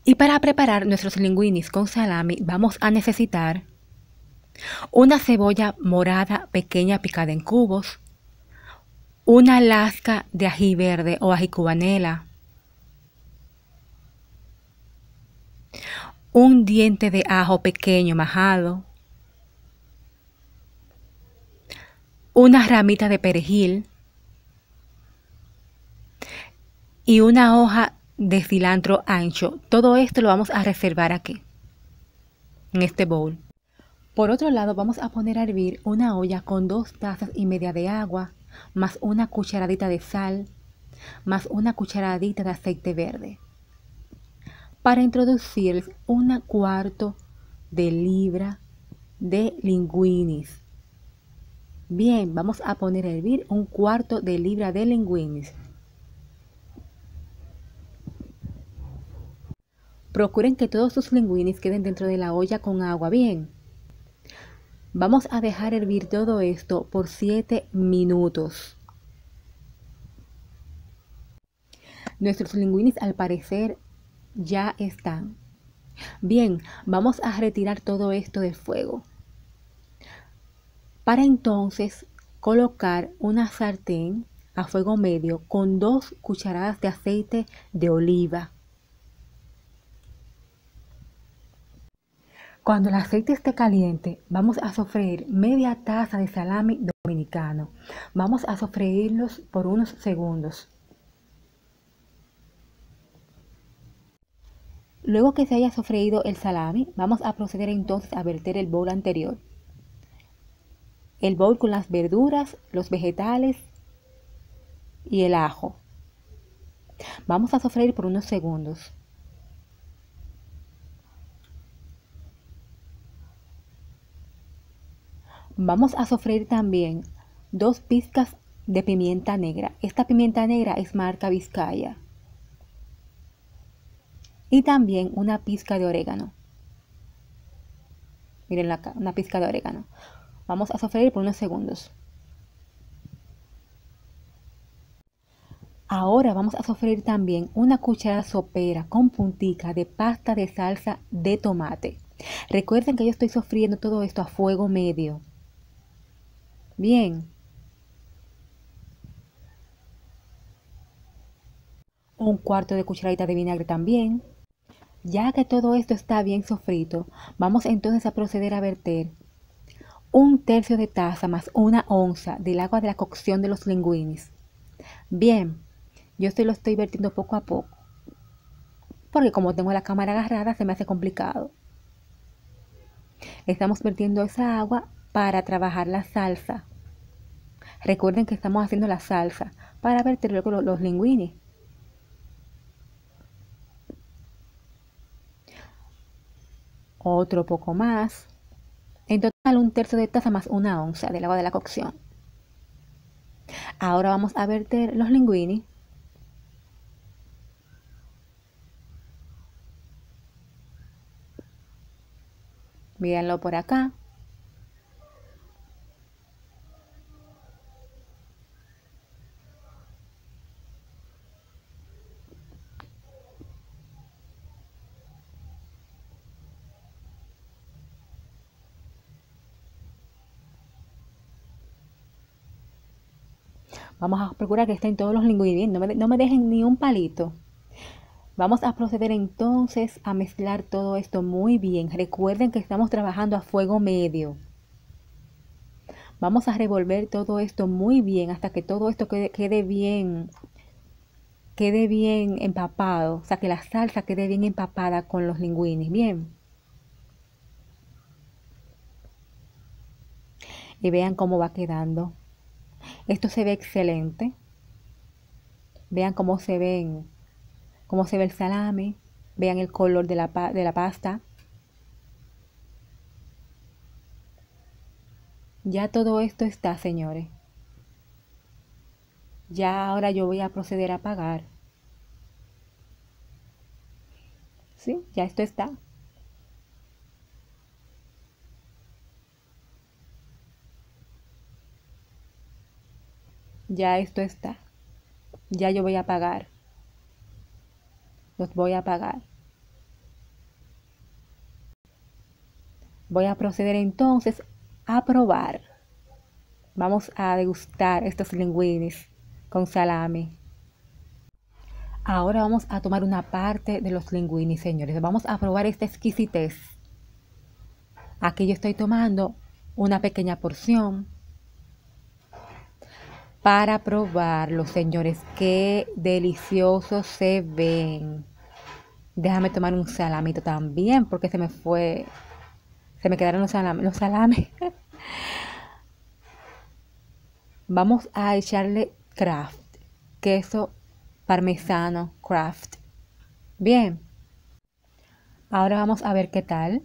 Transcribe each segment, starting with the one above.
Y para preparar nuestros linguinis con salami vamos a necesitar una cebolla morada pequeña picada en cubos, una lasca de ají verde o ají cubanela, un diente de ajo pequeño majado, una ramita de perejil y una hoja de cilantro ancho. Todo esto lo vamos a reservar aquí, en este bowl. Por otro lado, vamos a poner a hervir una olla con 2 tazas y media de agua, más una cucharadita de sal, más una cucharadita de aceite verde. Para introducir 1/4 de libra de linguinis. Bien, vamos a poner a hervir 1/4 de libra de linguinis. Procuren que todos sus linguinis queden dentro de la olla con agua. Bien. Vamos a dejar hervir todo esto por 7 minutos. Nuestros linguinis al parecer ya están. Bien, vamos a retirar todo esto del fuego. Para entonces colocar una sartén a fuego medio con 2 cucharadas de aceite de oliva. Cuando el aceite esté caliente, vamos a sofreír media taza de salami dominicano. Vamos a sofreírlos por unos segundos. Luego que se haya sofreído el salami, vamos a proceder entonces a verter el bowl anterior. El bowl con las verduras, los vegetales y el ajo. Vamos a sofreír por unos segundos. Vamos a sofreír también 2 pizcas de pimienta negra. Esta pimienta negra es marca Vizcaya. Y también una pizca de orégano. Miren acá, una pizca de orégano. Vamos a sofreír por unos segundos. Ahora vamos a sofreír también una cucharada sopera con puntica de pasta de salsa de tomate. Recuerden que yo estoy sofriendo todo esto a fuego medio. Bien. 1/4 de cucharadita de vinagre también. Ya que todo esto está bien sofrito, vamos entonces a proceder a verter 1/3 de taza más 1 onza del agua de la cocción de los linguinis. Bien, yo lo estoy vertiendo poco a poco, porque como tengo la cámara agarrada se me hace complicado. Estamos vertiendo esa agua para trabajar la salsa. Recuerden que estamos haciendo la salsa para verter luego los linguinis. Otro poco más. En total 1/3 de taza más 1 onza del agua de la cocción. Ahora vamos a verter los linguinis. Mírenlo por acá. Vamos a procurar que estén todos los linguinis. No me dejen ni un palito. Vamos a proceder entonces a mezclar todo esto muy bien. Recuerden que estamos trabajando a fuego medio. Vamos a revolver todo esto muy bien hasta que todo esto quede bien empapado. O sea, que la salsa quede bien empapada con los linguinis. Bien. Y vean cómo va quedando. Esto se ve excelente. Vean cómo se ve el salami. Vean el color de la pasta. Ya todo esto está, señores. Ya ahora yo voy a proceder a apagar. ¿Sí? Ya esto está. Ya esto está. Ya yo voy a apagar. Los voy a apagar. Voy a proceder entonces a probar. Vamos a degustar estos linguinis con salami. Ahora vamos a tomar una parte de los linguini, señores. Vamos a probar esta exquisitez. Aquí yo estoy tomando una pequeña porción para probarlo, señores. Qué deliciosos se ven. Déjame tomar un salamito también porque se me quedaron los salames. Vamos a echarle Kraft, queso parmesano Kraft. Bien, ahora vamos a ver qué tal.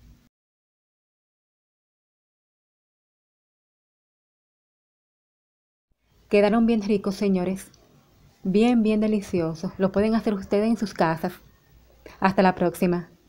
Quedaron bien ricos, señores. Bien, bien deliciosos. Lo pueden hacer ustedes en sus casas. Hasta la próxima.